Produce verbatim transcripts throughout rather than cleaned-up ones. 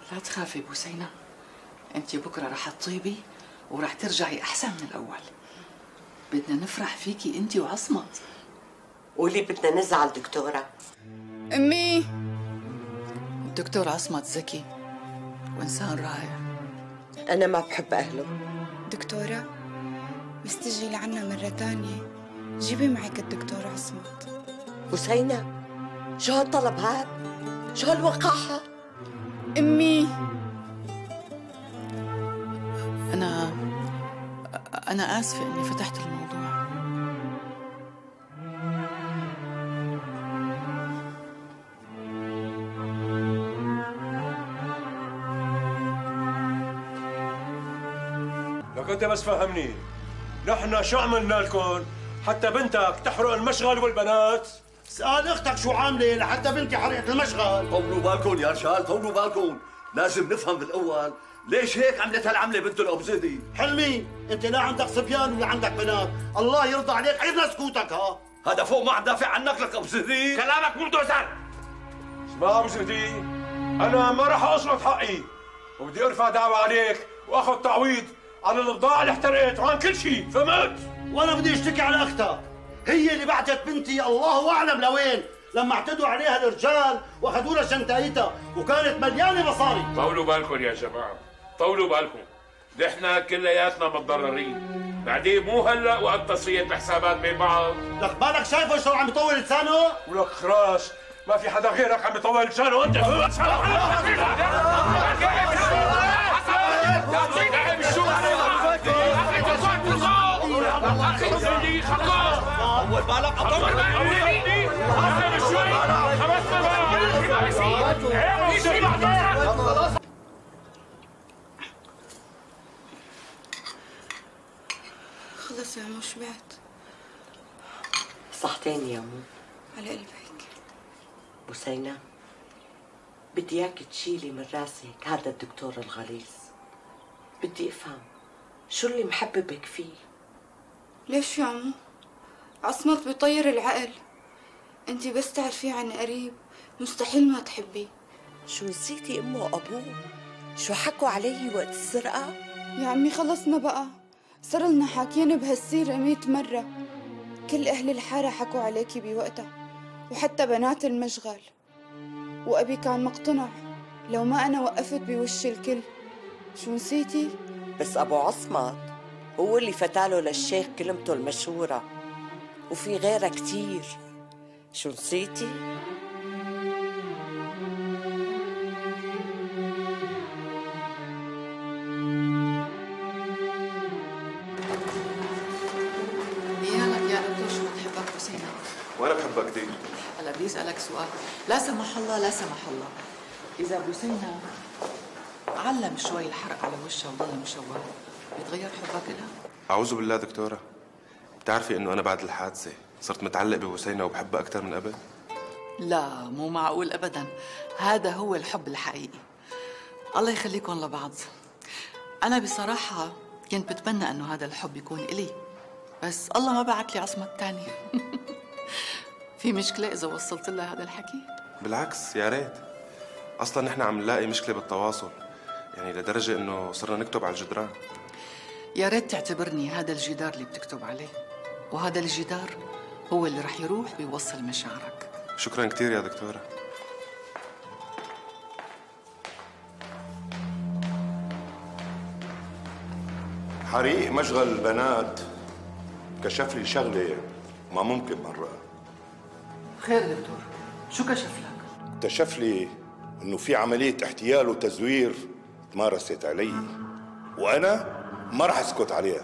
لا تخافي بوسينة، انت بكره رح تطيبي ورح ترجعي احسن من الاول. بدنا نفرح فيكي انت وعصمت. وليه بدنا نزعل دكتورة؟ امي الدكتور عصمت ذكي وانسان رائع. أنا ما بحب أهله. دكتورة بس تجي لعنا مرة تانية جيبي معك الدكتور عصمت. بوسينة شو هالطلب هاد؟ شو هالوقاحة؟ امي انا انا اسفه اني فتحت الموضوع. لك انت بس فهمني، نحن شو عملنا لكم حتى بنتك تحرق المشغل والبنات؟ اسأل اختك شو عامله لحتى بنتي حرقت المشغل. طولوا بالكم يا رجال، طولوا بالكم، لازم نفهم بالاول ليش هيك عملت هالعمله بنت الابو زيدي. حلمي انت لا عندك صبيان ولا عندك بنات، الله يرضى عليك عيرنا سكوتك. ها هذا فوق ما عم دافع عنك لك ابو زيدي. كلامك مو دوزر. اسمع ابو زيدي، انا ما راح اصرف حقي وبدي ارفع دعوه عليك واخذ تعويض عن البضاعه اللي احترقت وعن كل شيء، فهمت؟ وانا بدي اشتكي على اختك، هي اللي بعتت بنتي الله اعلم لوين لما اعتدوا عليها الرجال واخذوا لها شنطايتها وكانت مليانه مصاري. طولوا بالكم يا جماعه، طولوا بالكم، نحن كلياتنا متضررين، بعدين مو هلا وقت تصفيه الحسابات بين بعض. لك بالك شايفه شلون عم يطول لسانه؟ ولك خراس ما في حدا غيرك عم يطول لسانه انت. اول بالك اطول خلص يا عمو شبعت. صحتين يا مو. على قلبك. بوسينة بدي اياك تشيلي من راسك هذا الدكتور الغليظ. بدي افهم شو اللي محببك فيه. ليش يا عمو؟ عصمت بيطير العقل، انتي بس تعرفيه عن قريب مستحيل ما تحبيه. شو نسيتي امه وابوه؟ شو حكوا علي وقت السرقة؟ يا عمي خلصنا بقى، صار لنا حاكيين بهالسيرة مية مرة. كل أهل الحارة حكوا عليكي بوقتها وحتى بنات المشغل، وأبي كان مقتنع لو ما أنا وقفت بوش الكل. شو نسيتي؟ بس أبو عصمت هو اللي فتاله للشيخ كلمته المشهورة، وفي غيرها كتير. شو نسيتي؟ يالك يا دكتور شو بتحبك بوسينة؟ وانا بحبها كثير. هلا بدي اسالك سؤال، لا سمح الله لا سمح الله، اذا بوسينة علم شوي الحرق على وشها وضل مشوه بيتغير حبك لها؟ اعوذ بالله دكتوره، بتعرفي انه انا بعد الحادثه صرت متعلق ببوسينة وبحبها اكثر من قبل؟ لا مو معقول ابدا، هذا هو الحب الحقيقي. الله يخليكم لبعض. انا بصراحه كنت بتمنى انه هذا الحب يكون الي، بس الله ما بعت لي عصمت تاني. في مشكله اذا وصلت لها هذا الحكي؟ بالعكس يا ريت، اصلا نحن عم نلاقي مشكله بالتواصل، يعني لدرجه انه صرنا نكتب على الجدران. يا ريت تعتبرني هذا الجدار اللي بتكتب عليه، وهذا الجدار هو اللي رح يروح ويوصل مشاعرك. شكرا كثير يا دكتوره. حريق مشغل البنات كشف لي شغله ما ممكن مرة. خير دكتور، شو كشف لك؟ اكتشف لي انه في عملية احتيال وتزوير تمارست علي، وانا ما رح اسكت عليها.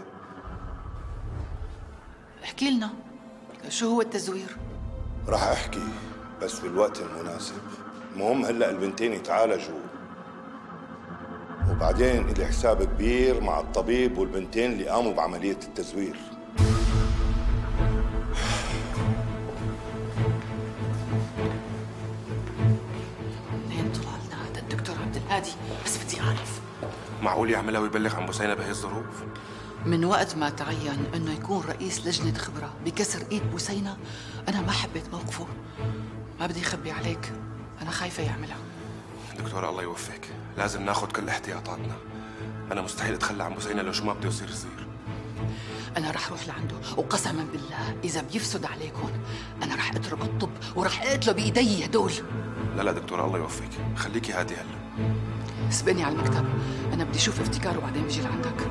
احكي لنا شو هو التزوير؟ رح احكي بس بالوقت المناسب. المهم هلا البنتين يتعالجوا، وبعدين إلي حساب كبير مع الطبيب والبنتين اللي قاموا بعملية التزوير. منين طلع لنا هذا الدكتور عبد الهادي؟ بس بدي أعرف. معقول يعملها ويبلغ عن بوسينة بهي الظروف؟ من وقت ما تعين انه يكون رئيس لجنة خبرة بكسر ايد بوسينة، انا ما حبيت موقفه. ما بدي اخبي عليك، انا خايفة يعملها. دكتورة الله يوفقك، لازم ناخذ كل احتياطاتنا. أنا مستحيل أتخلى عن بوسينة لو شو ما بده يصير يصير. أنا رح أروح لعنده وقسما بالله إذا بيفسد عليكم أنا رح أترك الطب ورح أقتله بإيدي هدول. لا لا دكتورة الله يوفقك، خليكي هادي هلا. سبقني على المكتب، أنا بدي أشوف افتكار وبعدين بيجي لعندك.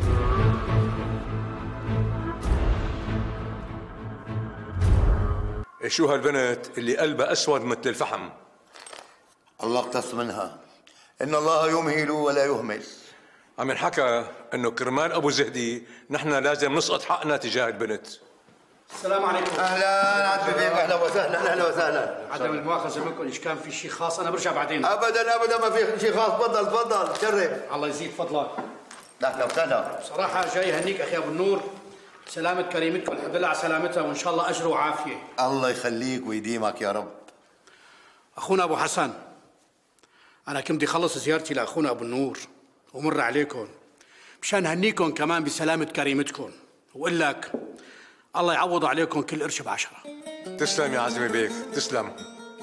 شو هالبنت اللي قلبها أسود مثل الفحم؟ الله اقتص منها، إن الله يمهل ولا يهمل. عم ينحكى انه كرمال ابو زهدي نحن لازم نسقط حقنا تجاه البنت. السلام عليكم. اهلا عزمي بيك، اهلا وسهلا اهلا وسهلا. عدم المؤاخذه منكم اذا كان في شيء خاص انا برجع بعدين. ابدا ابدا ما في شيء خاص، تفضل تفضل شرف. الله يزيد فضلك. اهلا وسهلا. بصراحه جاي هنيك اخي ابو النور، سلامة كريمتكم، الحمد لله على سلامتها وان شاء الله اجر وعافيه. الله يخليك ويديمك يا رب. اخونا ابو حسن، انا كنت بدي اخلص زيارتي لاخونا ابو النور ومر عليكم مشان هنيكم كمان بسلامة كريمتكم، وقول لك الله يعوض عليكم كل قرش بعشرة. تسلم يا عزمي بيك، تسلم.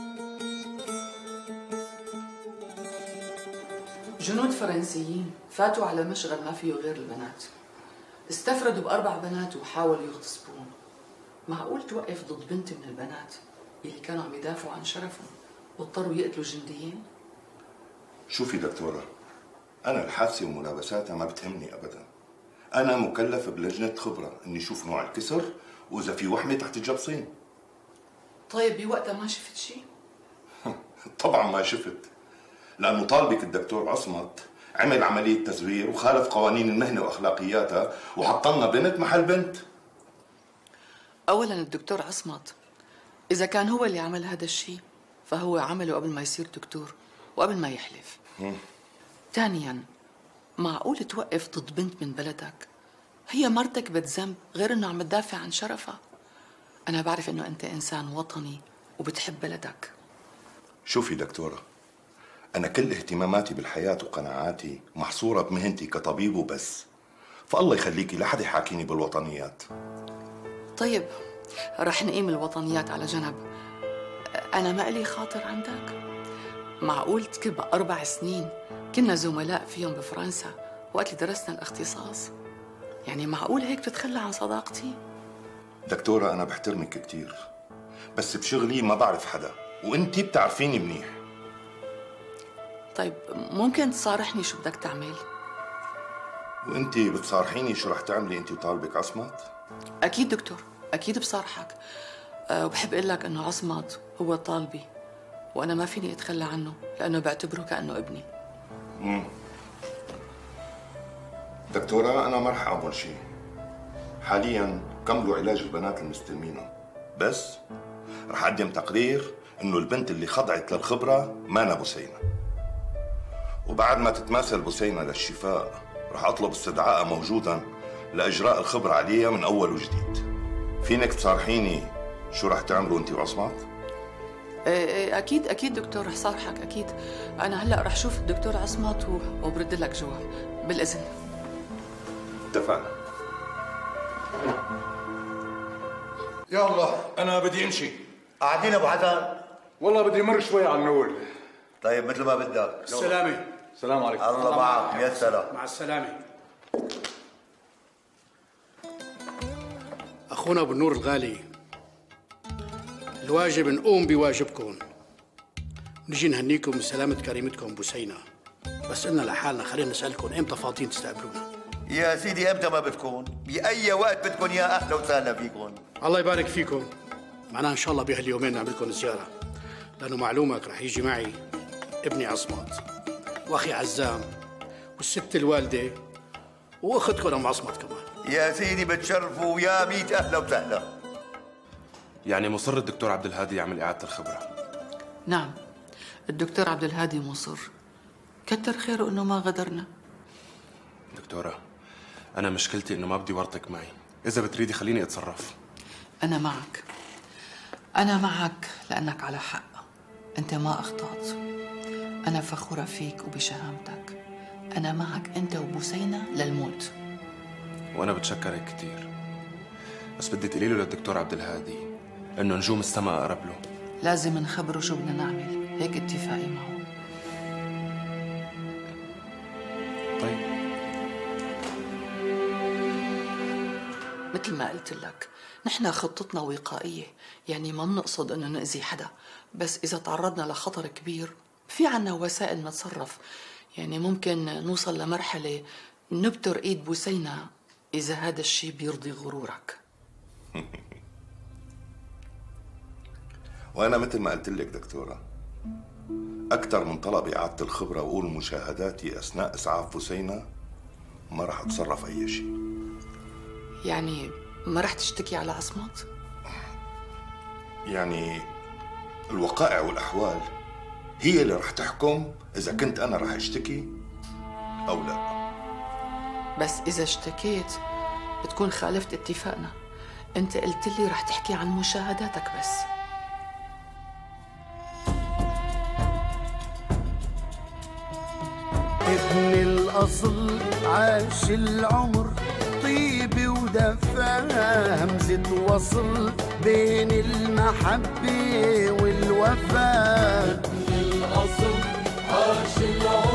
جنود فرنسيين فاتوا على مشغل ما فيه غير البنات، استفردوا بأربع بنات وحاولوا يغتصبون. معقول توقف ضد بنت من البنات اللي كانوا عم يدافعوا عن شرفهم واضطروا يقتلوا جنديين؟ شوفي دكتورة، أنا الحادثة وملابساتها ما بتهمني أبدا. أنا مكلف بلجنة خبرة إني أشوف نوع الكسر وإذا في وحمة تحت الجبصين. طيب بوقتها ما شفت شيء؟ طبعا ما شفت، لأنه طالبك الدكتور عصمت عمل عملية تزوير وخالف قوانين المهنة وأخلاقياتها وحط لنا بنت محل بنت. أولا الدكتور عصمت إذا كان هو اللي عمل هذا الشيء فهو عمله قبل ما يصير دكتور وقبل ما يحلف. م. ثانيا معقول توقف ضد بنت من بلدك هي ما ارتكبت ذنب غير انه عم تدافع عن شرفها؟ انا بعرف انه انت انسان وطني وبتحب بلدك. شوفي دكتورة، انا كل اهتماماتي بالحياة وقناعاتي محصورة بمهنتي كطبيب وبس، فالله يخليكي لا حدا يحاكيني بالوطنيات. طيب رح نقيم الوطنيات على جنب، انا ما لي خاطر عندك؟ معقول تكب أربع سنين كنا زملاء فيهم بفرنسا وقت اللي درسنا الاختصاص؟ يعني معقول هيك بتتخلى عن صداقتي؟ دكتورة أنا بحترمك كتير، بس بشغلي ما بعرف حدا وأنتي بتعرفيني منيح. طيب ممكن تصارحني شو بدك تعمل؟ وأنتي بتصارحيني شو رح تعملي أنتي وطالبك عصمت؟ أكيد دكتور، أكيد بصارحك. أه وبحب أقول لك إنه عصمت هو طالبي وأنا ما فيني أتخلى عنه لأنه بعتبره كأنه ابني. مم. دكتورة أنا ما رح أعمل شيء. حالياً كملوا علاج البنات المستلمينهم، بس رح أقدم تقرير إنه البنت اللي خضعت للخبرة مانا بوسينة. وبعد ما تتماثل بوسينة للشفاء رح أطلب استدعائها موجوداً لإجراء الخبرة عليها من أول وجديد. فينك تصارحيني شو رح تعملوا أنت وعصمت؟ أكيد أكيد دكتور رح صارحك أكيد. أنا هلأ رح شوف الدكتور عصمت وبرد لك جواب بالإذن. اتفقنا. يلا أنا بدي أمشي. قاعدين أبو حسن؟ والله بدي مر شوي على النول. طيب مثل ما بدك. السلامة. السلام عليكم. الله معك، يا سلام. مع السلامة. أخونا أبو النور الغالي، الواجب نقوم بواجبكم ونجي نهنيكم بسلامة كريمتكم بوسينة، بس قلنا لحالنا خلينا نسألكم إمتى فاضيين تستقبلونا؟ يا سيدي إمتى ما بدكم؟ بأي وقت بدكم يا أهلا وسهلا فيكم. الله يبارك فيكم. معناها إن شاء الله بهاليومين نعمل لكم زيارة، لأنه معلومك رح يجي معي ابني عصمت وأخي عزام والست الوالدة وأختكم أم عصمت كمان. يا سيدي بتشرفوا ويا ميت أهلا وسهلا. يعني مصر الدكتور عبد الهادي يعمل إعادة الخبرة؟ نعم الدكتور عبد الهادي مصر، كتر خيره إنه ما غدرنا. دكتورة أنا مشكلتي إنه ما بدي ورطك معي، إذا بتريدي خليني أتصرف. أنا معك، أنا معك لأنك على حق، أنت ما أخطأت. أنا فخورة فيك وبشهامتك، أنا معك أنت وبوسينة للموت. وأنا بتشكرك كثير، بس بدي تقولي له للدكتور عبد الهادي إنه نجوم السماء أقرب له. لازم نخبره شو بدنا نعمل، هيك اتفاقي معه. مثل ما قلت لك نحن خطتنا وقائية، يعني ما بنقصد انه نأذي حدا، بس اذا تعرضنا لخطر كبير في عنا وسائل نتصرف. يعني ممكن نوصل لمرحلة نبتر ايد بوسينة اذا هذا الشيء بيرضي غرورك. وانا مثل ما قلت لك دكتورة، اكثر من طلب اعادة الخبرة واقول مشاهداتي اثناء اسعاف بوسينة ما راح اتصرف اي شيء. يعني ما رح تشتكي على عصمت؟ يعني الوقائع والاحوال هي اللي رح تحكم اذا كنت انا رح اشتكي او لا. بس اذا اشتكيت بتكون خالفت اتفاقنا. انت قلت لي رح تحكي عن مشاهداتك بس. ابن الأصل عاش العمر طيب ودفا، همزة وصل بين المحبة والوفا. ابن الأصل عاش العمر